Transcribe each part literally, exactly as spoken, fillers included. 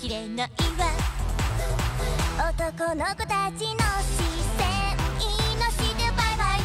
きれないわ。男の子たちの視線いのしてバイバイ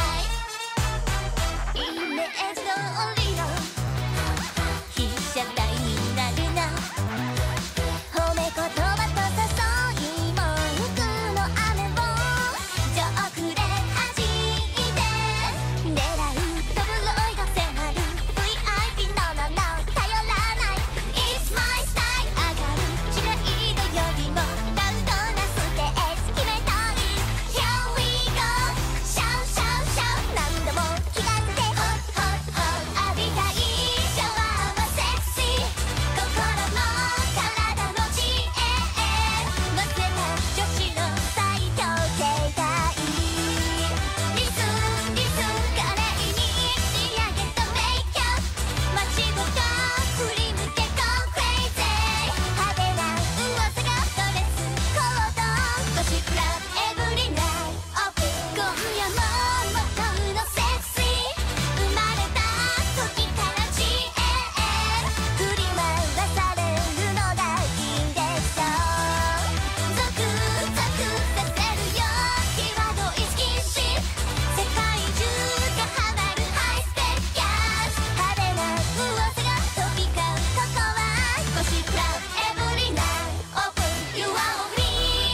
バイ。イメージ通りの被写体になるな。褒め言葉と誘い文句の雨をジョークで弾いて狙うとブロイが迫る ブイアイピー ののの頼らない It's my style 上がる白いのよりもラウドなステージ決めたい Here we go シャウシャウシャウ何度も気がつけホッホッホッ浴びたいシャワーはセクシー心も体の知恵乗せた女子の最強形態リズリズ華麗に仕上げたメイクアップ街ごと振り向け Go crazy 派手な噂がドレスコードゴシップラブエブリナイトオープン今夜もまとうのセクシー生まれた時から知恵振り回されるのがいいでしょうゾクゾクさせるよ際どいスキンシップ世界中がハマるハイスペックキャッシュ派手な噂が飛び交うここはゴシップラブエブリナイトオープン You are me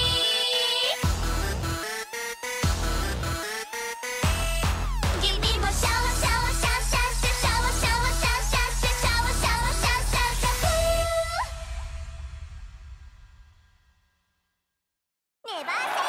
君もシャワシャワシャシャシャシャワシャワシャシャシャシャワシャワシャシャシャフーネバー